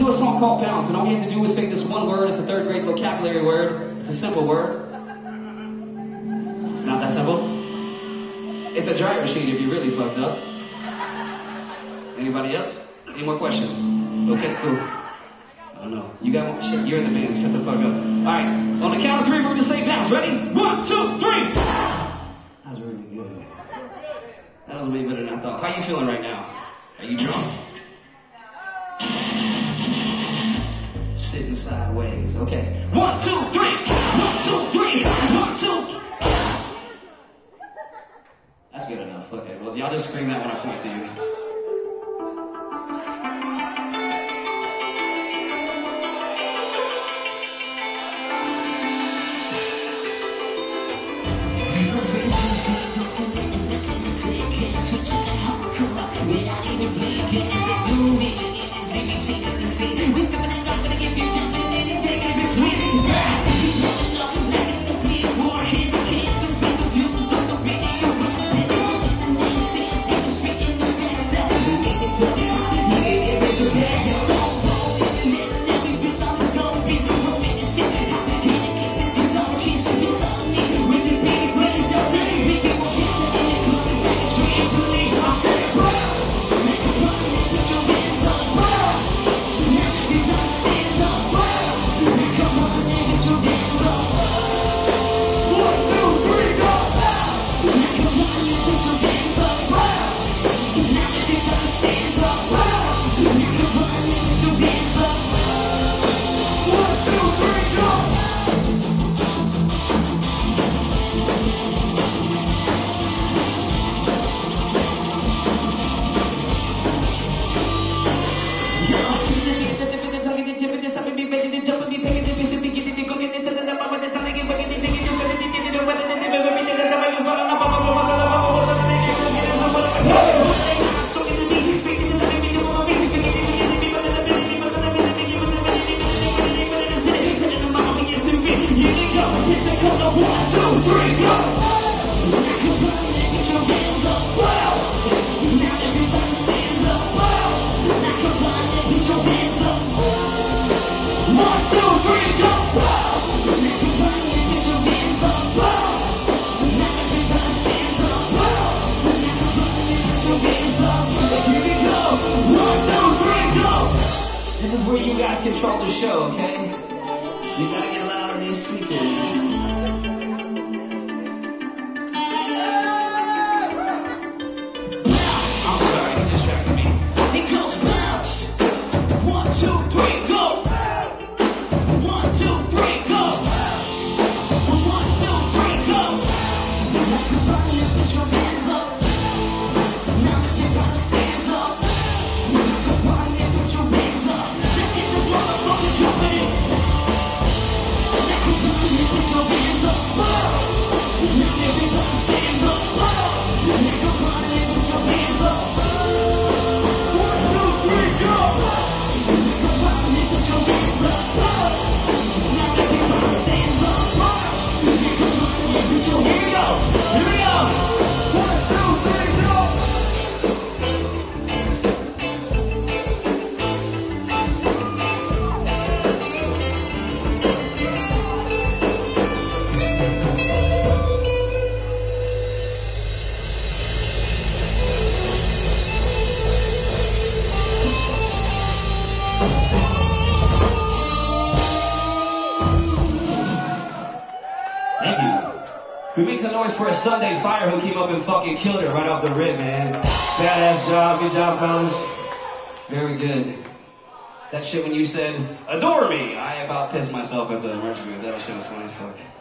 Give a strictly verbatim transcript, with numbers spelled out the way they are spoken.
a song called Bounce, and all you have to do is say this one word. It's a third grade vocabulary word. It's a simple word. It's not that simple. It's a dryer sheet if you really fucked up. Anybody else? Any more questions? Okay, cool. I don't know. You got one? Shit, you're in the band. Shut the fuck up. Alright, on the count of three, we're gonna say bounce. Ready? One, two, three! That was really good. That was way better than I thought. How you feeling right now? Are you drunk? Sitting sideways. Okay. One, two, three! One, two, three! One, two, three! That's good enough. Okay, well, y'all just scream that when I point to you. This is where you guys control the show, okay? You gotta get loud on these speakers. Who makes a noise for a Sunday Fire who came up and fucking killed it right off the rip, man. Badass job, good job, fellas. Very good. That shit when you said, adore me, I about pissed myself at the merch booth. That shit was funny as fuck.